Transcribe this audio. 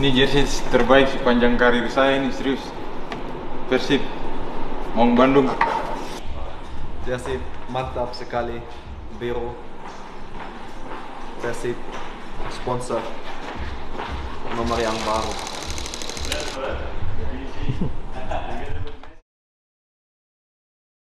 Ini jersey terbaik sepanjang karir saya ini, serius. Persib Maung Bandung. Jersey mantap sekali, biru. Persib sponsor nomor yang baru.